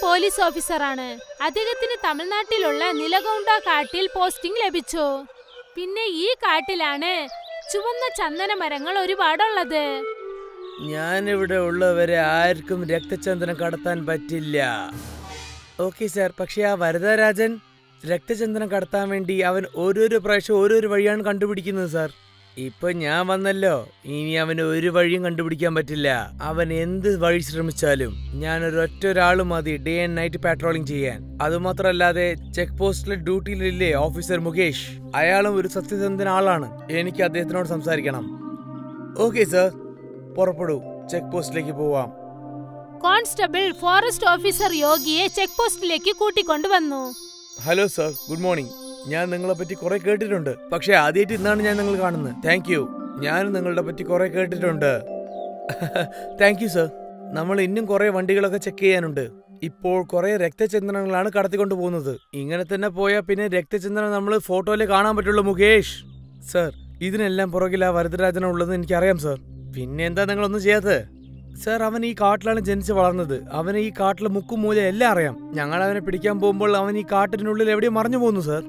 Police ഓഫീസറാണ്. അദ്ദേഹത്തിന് തമിഴ്നാട്ടിലുള്ള നിലകൊണ്ട കാട്ടിൽ പോസ്റ്റിംഗ് ലഭിച്ചു. പിന്നെ ഈ കാട്ടിലാണ് ചുവന്ന ചന്ദന മരങ്ങൾ ഒരുപാടുള്ളത്. ഞാനിവിടെ ഉള്ളവരെ ആർക്കും രക്തചന്ദനം കടത്താൻ പറ്റില്ല. ഓക്കെ സാർ, പക്ഷെ ആ വരദരാജൻ രക്തചന്ദനം കടത്താൻ വേണ്ടി അവൻ ഓരോരോ പ്രാവശ്യം ഓരോരോ വഴിയാണ് കണ്ടുപിടിക്കുന്നത് സാർ. ഇപ്പൊ ഞാൻ വന്നല്ലോ, ഇനി അവന് ഒരു വഴിയും കണ്ടുപിടിക്കാൻ പറ്റില്ല. അവൻ എന്ത് വഴി ശ്രമിച്ചാലും ഞാൻ ഒരൊറ്റൊരാള് മതി ഡേ ആൻഡ് നൈറ്റ് പാട്രോളിംഗ് ചെയ്യാൻ. അതുമാത്രല്ലാതെ ചെക്ക് പോസ്റ്റിലെ ഡ്യൂട്ടിയിലില്ലേ ഓഫീസർ മുകേഷ്, അയാളും ഒരു സത്യസന്ധന ആളാണ്. എനിക്ക് അദ്ദേഹത്തിനോട് സംസാരിക്കണം. ഓക്കെ സാർ, പുറപ്പെടൂ, ചെക്ക് പോസ്റ്റിലേക്ക് പോവാം. കോൺസ്റ്റബിൾ ഫോറസ്റ്റ് ഓഫീസർ യോഗിയെ ചെക്ക് പോസ്റ്റിലേക്ക് കൂട്ടിക്കൊണ്ടുവന്നു. Hello sir, good morning. ഞാൻ നിങ്ങളെ പറ്റി കുറെ കേട്ടിട്ടുണ്ട്, പക്ഷെ ആദ്യമായിട്ട് ഇന്നാണ് ഞാൻ നിങ്ങൾ കാണുന്നത്. Thank you. ഞാനും നിങ്ങളുടെ പറ്റി കുറെ കേട്ടിട്ടുണ്ട്. Thank you sir. നമ്മൾ ഇന്നും കുറെ വണ്ടികളൊക്കെ ചെക്ക് ചെയ്യാനുണ്ട്. ഇപ്പോൾ കുറെ രക്തചന്ദനങ്ങളാണ് കടത്തിക്കൊണ്ട് പോകുന്നത്. ഇങ്ങനെ തന്നെ പോയാൽ പിന്നെ രക്തചന്ദനം നമ്മൾ ഫോട്ടോയില് കാണാൻ പറ്റുള്ളൂ മുകേഷ്. സാർ, ഇതിനെല്ലാം പുറകിൽ ആ വരദരാജനുള്ളത് എനിക്കറിയാം സാർ. പിന്നെ എന്താ നിങ്ങളൊന്നും ചെയ്യാത്തത്? സാർ, അവൻ ഈ കാട്ടിലാണ് ജനിച്ച് വളർന്നത്. അവന് ഈ കാട്ടിലെ മുക്കും മൂല എല്ലാം അറിയാം. ഞങ്ങൾ അവനെ പിടിക്കാൻ പോകുമ്പോൾ അവൻ ഈ കാട്ടിനുള്ളിൽ എവിടെയും മറഞ്ഞു പോകുന്നു സാർ.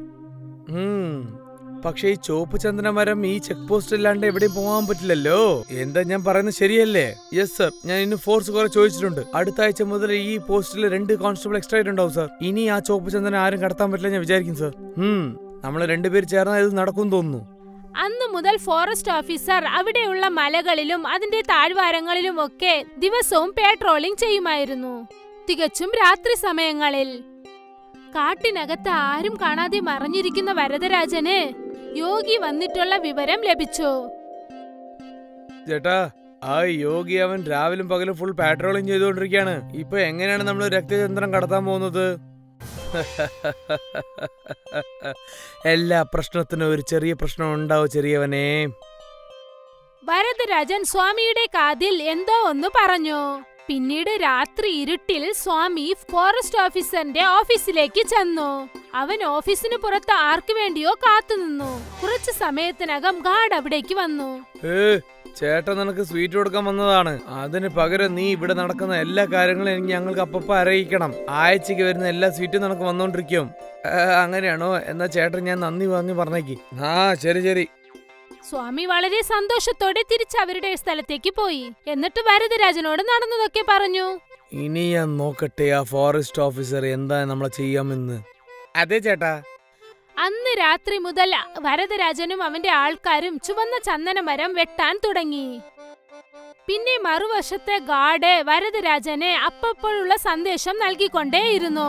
പക്ഷെ ഈ ചുവപ്പ് ചന്ദനമരം ഈ ചെക്ക് പോസ്റ്റ് അല്ലാണ്ട് എവിടെയും പോകാൻ പറ്റില്ലല്ലോ. എന്താ ഞാൻ പറയുന്നത് ശരിയല്ലേ? യെസ് സാർ, ഞാൻ ഇന്ന് ഫോഴ്സ് കുറെ ചോദിച്ചിട്ടുണ്ട്. അടുത്ത ആഴ്ച മുതൽ ഈ പോസ്റ്റിൽ 2 കോൺസ്റ്റബിൾ എക്സ്ട്രാ ആയിട്ടുണ്ടാവും സാർ. ഇനി ആ ചുവപ്പ് ചന്ദനം ആരും കടത്താൻ പറ്റില്ല ഞാൻ വിചാരിക്കും സാർ. നമ്മൾ 2 പേര് ചേർന്നാൽ ഇത് നടക്കും തോന്നുന്നു. അന്നു മുതൽ ഫോറസ്റ്റ് ഓഫീസർ അവിടെയുള്ള മലകളിലും അതിന്റെ താഴ്വാരങ്ങളിലും ഒക്കെ ദിവസവും പെട്രോളിംഗ് ചെയ്യുമായിരുന്നു, തികച്ചും രാത്രി സമയങ്ങളിൽ. കാട്ടിനകത്ത് ആരും കാണാതെ മറഞ്ഞിരിക്കുന്ന വരദരാജന് യോഗി വന്നിട്ടുള്ള വിവരം ലഭിച്ചു. ചേട്ടാ, ആ യോഗി അവൻ രാവിലും പകലും ഫുൾ പാട്രോളിംഗ് ചെയ്തുകൊണ്ടിരിക്കുകയാണ്. ഇപ്പൊ എങ്ങനെയാണ് നമ്മൾ രക്തചന്ദ്രൻ കടത്താൻ പോകുന്നത്? എല്ലാ പ്രശ്നത്തിനും ഒരു ചെറിയ പ്രശ്നം ഉണ്ടാവും ചെറിയവനെ. വരദരാജൻ സ്വാമിയുടെ കാതിൽ എന്തോ ഒന്ന് പറഞ്ഞു. പിന്നീട് രാത്രി ഇരുട്ടിൽ സ്വാമി ഫോറസ്റ്റ് ഓഫീസറിന്റെ ഓഫീസിലേക്ക് ചെന്നു. അവൻ ഓഫീസിന് പുറത്ത് ആർക്കു വേണ്ടിയോ കാത്തുനിന്നു. കുറച്ചു സമയത്തിനകം ഗാർഡ് അവിടേക്ക് വന്നു. ചേട്ടൻ നിനക്ക് സ്വീറ്റ് കൊടുക്കാൻ വന്നതാണ്. അതിന് പകരം നീ ഇവിടെ നടക്കുന്ന എല്ലാ കാര്യങ്ങളും എനിക്ക് ഞങ്ങൾക്ക് അപ്പപ്പോ അറിയിക്കണം. ആഴ്ചക്ക് വരുന്ന എല്ലാ സ്വീറ്റും നിനക്ക് വന്നോണ്ടിരിക്കും. അങ്ങനെയാണോ? എന്നാ ചേട്ടൻ ഞാൻ നന്ദി പറഞ്ഞേക്ക്. ശരി ശരി. സ്വാമി വളരെ സന്തോഷത്തോടെ തിരിച്ച് അവരുടെ സ്ഥലത്തേക്ക് പോയി. എന്നിട്ട് വരദരാജനോട് നടന്നതൊക്കെ പറഞ്ഞു. ഇനി ഞാൻ നോക്കട്ടെ ആ ഫോറസ്റ്റ് ഓഫീസർ എന്താ നമ്മളെ ചെയ്യാമെന്ന്. അതെ ചേട്ടാ. അന്ന് രാത്രി മുതൽ വരദരാജനും അവന്റെ ആൾക്കാരും ചുവന്ന ചന്ദനമരം വെട്ടാൻ തുടങ്ങി. പിന്നെ മറുവശത്തെ ഗാർഡ് വരദരാജന് അപ്പോഴുള്ള സന്ദേശം നൽകിക്കൊണ്ടേയിരുന്നു.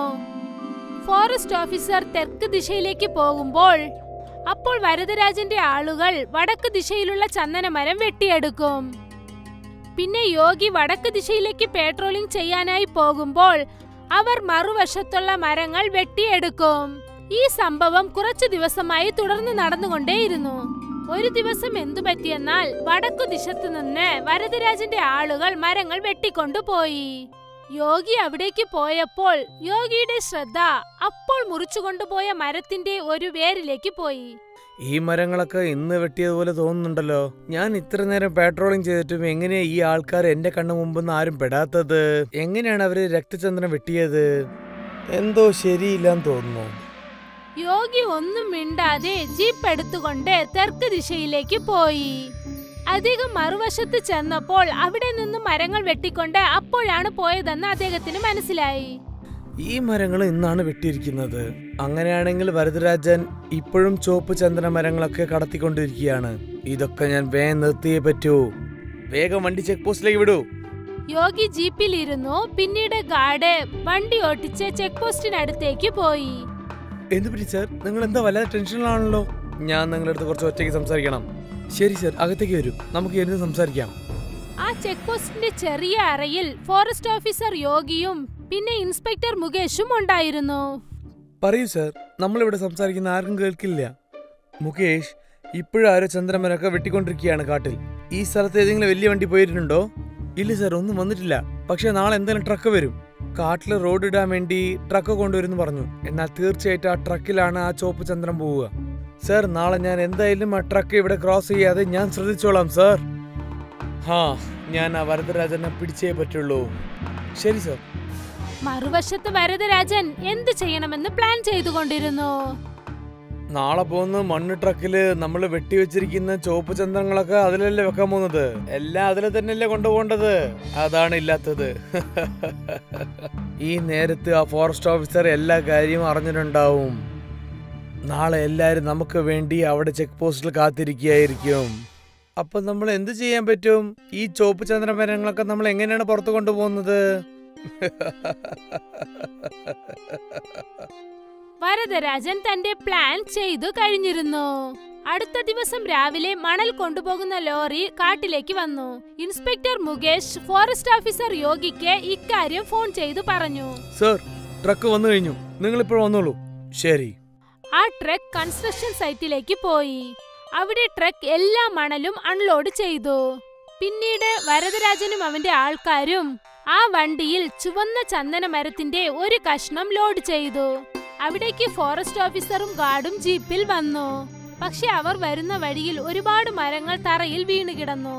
ഫോറസ്റ്റ് ഓഫീസർ തെക്ക് ദിശയിലേക്ക് പോകുമ്പോൾ അപ്പോൾ വരദരാജന്റെ ആളുകൾ വടക്ക് ദിശയിലുള്ള ചന്ദനമരം വെട്ടിയെടുക്കും. പിന്നെ യോഗി വടക്ക് ദിശയിലേക്ക് പെട്രോളിംഗ് ചെയ്യാനായി പോകുമ്പോൾ അവർ മറുവശത്തുള്ള മരങ്ങൾ വെട്ടിയെടുക്കും. ഈ സംഭവം കുറച്ചു ദിവസമായി തുടർന്ന് നടന്നുകൊണ്ടേയിരുന്നു. ഒരു ദിവസം എന്തു പറ്റിയെന്നാൽ വടക്കു ദിശത്തു നിന്ന് വരദരാജന്റെ ആളുകൾ മരങ്ങൾ വെട്ടിക്കൊണ്ടുപോയി. യോഗി അവിടേക്ക് പോയപ്പോൾ യോഗിയുടെ ശ്രദ്ധ അപ്പോൾ മുറിച്ചുകൊണ്ടുപോയ മരത്തിന്റെ ഒരു വേരിലേക്ക് പോയി. ഈ മരങ്ങളൊക്കെ ഇന്ന് വെട്ടിയതുപോലെ തോന്നുന്നുണ്ടല്ലോ. ഞാൻ ഇത്ര നേരം പെട്രോളിംഗ് ചെയ്തിട്ടും എങ്ങനെയാ ഈ ആൾക്കാർ എന്റെ കണ്ണു മുമ്പൊന്നും ആരും പെടാത്തത്? എങ്ങനെയാണ് അവര് രക്തചന്ദ്രൻ വെട്ടിയത്? എന്തോ ശരിയില്ലാന്ന് തോന്നുന്നു. യോഗി ഒന്നും മിണ്ടാതെ ജീപ്പ് എടുത്തുകൊണ്ട് തെക്ക് ദിശയിലേക്ക് പോയി. അദ്ദേഹം മറുവശത്ത് ചെന്നപ്പോൾ അവിടെ നിന്നും മരങ്ങൾ വെട്ടിക്കൊണ്ട് അപ്പോഴാണ് പോയതെന്ന് അദ്ദേഹത്തിന് മനസ്സിലായി. ഈ മരങ്ങൾ ഇന്നാണ് വെട്ടിയിരിക്കുന്നത്. അങ്ങനെയാണെങ്കിൽ വരദരാജൻ ഇപ്പോഴും ചുവപ്പ് ചന്ദന മരങ്ങളൊക്കെ കടത്തിക്കൊണ്ടിരിക്കുകയാണ്. ഇതൊക്കെ ഞാൻ വേഗം നിർത്തിയേ പറ്റൂ. വേഗം വണ്ടി ചെക്ക് പോസ്റ്റിലേക്ക് വിടൂ. യോഗി ജീപ്പിലിരുന്നു. പിന്നീട് ഗാർഡ് വണ്ടി ഓട്ടിച്ച് ചെക്ക് പോസ്റ്റിനടുത്തേക്ക് പോയി. എന്തുപറ്റി സാർ? നിങ്ങൾ എന്താ വല്ലാതെ ടെൻഷനിലാണല്ലോ. ഞാൻ നിങ്ങളുടെ അടുത്ത് കുറച്ച് ഒറ്റയ്ക്ക് സംസാരിക്കണം. ശരി സാർ, അകത്തേക്ക് വരൂ, നമുക്ക് ഇരുന്ന് സംസാരിക്കാം. ആ ചെക്ക് പോസ്റ്റിന്റെ ചെറിയ അറയിൽ ഫോറസ്റ്റ് ഓഫീസർ യോഗിയും പിന്നെ ഇൻസ്പെക്ടർ മുകേഷും ഉണ്ടായിരുന്നു. പറയൂ സാർ, നമ്മളിവിടെ സംസാരിക്കുന്ന ആർക്കും കേൾക്കില്ല. മുകേഷ്, ഇപ്പോഴാരോ ചന്ദ്രമരൊക്കെ വെട്ടിക്കൊണ്ടിരിക്കുകയാണ് കാട്ടിൽ. ഈ സ്ഥലത്ത് ഏതെങ്കിലും വലിയ വണ്ടി പോയിട്ടുണ്ടോ? ഇല്ല സാർ, ഒന്നും വന്നിട്ടില്ല. പക്ഷെ നാളെ എന്തായാലും ട്രക്ക് വരും. കാട്ടില് റോഡ് ഇടാൻ വേണ്ടി ട്രക്ക് കൊണ്ടുവരുന്നു പറഞ്ഞു. എന്നാൽ തീർച്ചയായിട്ടും ആ ട്രക്കിലാണ് ആ ചുവപ്പ് ചന്ദ്രൻ പോവുക. സാർ, നാളെ ഞാൻ എന്തായാലും ആ ട്രക്ക് ഇവിടെ ക്രോസ് ചെയ്യാതെ ഞാൻ ശ്രദ്ധിച്ചോളാം സാർ. ഞാൻ ആ വരദരാജനെ പിടിച്ചേ പറ്റുള്ളൂ. ശരി സാർ. മറുവശത്ത് വരദരാജൻ എന്ത് ചെയ്യണമെന്ന് പ്ലാൻ ചെയ്തുകൊണ്ടിരുന്നു. നാളെ പോകുന്ന മണ്ണ് ട്രക്കില് നമ്മൾ വെട്ടിവെച്ചിരിക്കുന്ന ചുവപ്പ് ചന്ദ്രങ്ങളൊക്കെ അതിലല്ലേ വെക്കാൻ പോകുന്നത്. എല്ലാം അതിൽ തന്നെയല്ലേ കൊണ്ടുപോകേണ്ടത്. അതാണ് ഇല്ലാത്തത്. ഈ നേരത്ത് ആ ഫോറസ്റ്റ് ഓഫീസർ എല്ലാ കാര്യവും അറിഞ്ഞിട്ടുണ്ടാവും. നാളെ എല്ലാരും നമുക്ക് വേണ്ടി അവിടെ ചെക്ക് പോസ്റ്റിൽ കാത്തിരിക്കുകയായിരിക്കും. അപ്പൊ നമ്മൾ എന്ത് ചെയ്യാൻ പറ്റും? ഈ ചുവപ്പ് ചന്ദ്രമരങ്ങളൊക്കെ നമ്മൾ എങ്ങനെയാണ് പുറത്തു കൊണ്ടുപോകുന്നത്? വരദരാജൻ തന്റെ പ്ലാൻ ചെയ്തു കഴിഞ്ഞിരുന്നു. അടുത്ത ദിവസം രാവിലെ മണൽ കൊണ്ടുപോകുന്ന ലോറി കാട്ടിലേക്ക് വന്നു. ഇൻസ്പെക്ടർ മുകേഷ് ഫോറസ്റ്റ് ഓഫീസർ യോഗിക്ക് ഇക്കാര്യം ഫോൺ ചെയ്തു പറഞ്ഞു. സർ, ട്രക്ക് വന്നു കഴിഞ്ഞു. നിങ്ങൾ ഇപ്പോൾ വന്നോളൂ. ശരി. ആ ട്രക്ക് കൺസ്ട്രക്ഷൻ സൈറ്റിലേക്ക് പോയി. അവിടെ ട്രക്ക് എല്ലാ മണലും അൺലോഡ് ചെയ്തു. പിന്നീട് വരദരാജനും അവന്റെ ആൾക്കാരും ആ വണ്ടിയിൽ ചുവന്ന ചന്ദന മരത്തിന്റെ ഒരു കഷ്ണം ലോഡ് ചെയ്തു. അവിടേക്ക് ഫോറസ്റ്റ് ഓഫീസറും ഗാർഡും ജീപ്പിൽ വന്നു. പക്ഷെ അവർ വരുന്ന വഴിയിൽ ഒരുപാട് മരങ്ങൾ തറയിൽ വീണ് കിടന്നു.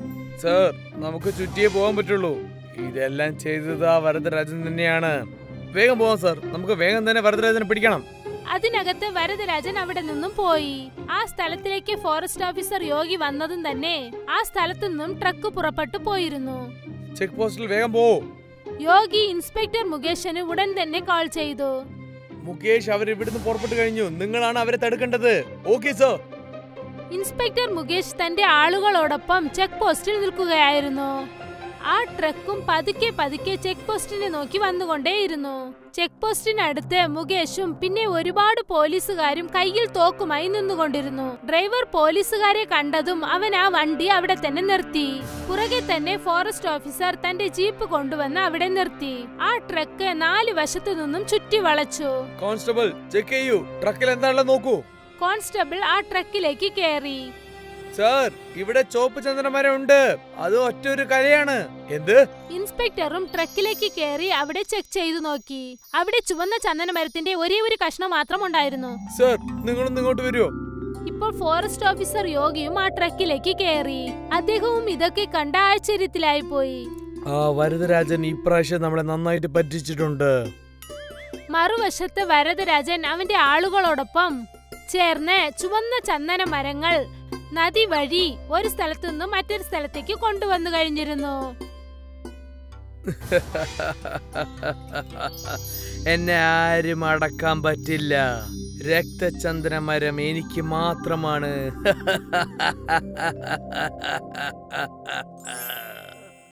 സർ, നമുക്ക് ചുറ്റിയേ പോകാൻ പറ്റുള്ളൂ. ഇതെല്ലാം ചെയ്തത് ആ വരദരാജൻ തന്നെയാണ്. വേഗം പോവാം സർ. നമുക്ക് വേഗം തന്നെ വരദരാജനെ പിടിക്കണം. അതിനകത്ത് വരദരാജൻ അവിടെ നിന്നും പോയി. ആ സ്ഥലത്തിലേക്ക് ഫോറസ്റ്റ് ഓഫീസർ യോഗി വന്നതും തന്നെ ആ സ്ഥലത്തു നിന്നും ട്രക്ക് പുറപ്പെട്ടു പോയിരുന്നു. ചെക്ക് പോസ്റ്റിൽ വേഗം പോ. യോഗി ഇൻസ്പെക്ടർ മുകേഷിന് ഉടൻ തന്നെ കോൾ ചെയ്തു. മുകേഷ്, അവർ ഇവിടുന്ന് പുറപ്പെട്ടു കഴിഞ്ഞു. നിങ്ങളാണ് അവരെ തടുക്കേണ്ടത്. Okay sir. ഇൻസ്പെക്ടർ മുകേഷ് തന്റെ ആളുകളോടൊപ്പം ചെക്ക് പോസ്റ്റിൽ നിൽക്കുകയായിരുന്നു. ആ ട്രക്കും പതുക്കെ പതുക്കെ ചെക്ക് പോസ്റ്റിനെ നോക്കി വന്നുകൊണ്ടേയിരുന്നു. ചെക്ക് പോസ്റ്റിനടുത്ത് മുകേഷും പിന്നെ ഒരുപാട് പോലീസുകാരും കയ്യിൽ തോക്കുമായി നിന്നുകൊണ്ടിരുന്നു. ഡ്രൈവർ പോലീസുകാരെ കണ്ടതും അവൻ ആ വണ്ടി അവിടെ തന്നെ നിർത്തി. പുറകെ തന്നെ ഫോറസ്റ്റ് ഓഫീസർ തന്റെ ജീപ്പ് കൊണ്ടുവന്ന് അവിടെ നിർത്തി. ആ ട്രക്ക് 4 വശത്തു നിന്നും ചുറ്റി വളച്ചു. കോൺസ്റ്റബിൾ, ചെക്ക് ചെയ്യൂ. ട്രക്കിൽ എന്താണെന്ന് നോക്കൂ. കോൺസ്റ്റബിൾ ആ ട്രക്കിലേക്ക് കയറി. സർ, ഇവിടെ ചോപ്പ് ചന്ദനമരം ഉണ്ട്. അത് ഒറ്റൊരു കലയാണ്. എന്ത്? ഇൻസ്പെക്ടറും ട്രക്കിലേക്ക് കയറി അവിടെ ചെക്ക് ചെയ്തു നോക്കി. അവിടെ ചുവന്ന ചന്ദനമരത്തിന്റെ ഒരേ ഒരു കഷ്ണം മാത്രം ഉണ്ടായിരുന്നു. സർ, നിങ്ങളൊന്ന് ഇങ്ങോട്ട് വരുമോ? ഇപ്പോൾ ഫോറസ്റ്റ് ഓഫീസർ യോഗിയും ആ ട്രക്കിലേക്ക് കയറി. അദ്ദേഹവും ഇതൊക്കെ കണ്ട ആശ്ചര്യത്തിലായി പോയി. ആ വരദരാജൻ ഇപ്രാവശ്യം നമ്മളെ നന്നായിട്ട് പറ്റിച്ചിട്ടുണ്ട്. മറുവശത്ത് വരദരാജൻ അവന്റെ ആളുകളോടൊപ്പം ചേർന്ന് ചുവന്ന ചന്ദന മരങ്ങൾ നദി വഴി ഒരു സ്ഥലത്തു നിന്നും മറ്റൊരു സ്ഥലത്തേക്ക് കൊണ്ടുവന്നു കഴിഞ്ഞിരുന്നു. എന്നെ ആരും അടക്കാൻ പറ്റില്ല. രക്തചന്ദ്രമരം എനിക്ക് മാത്രമാണ്.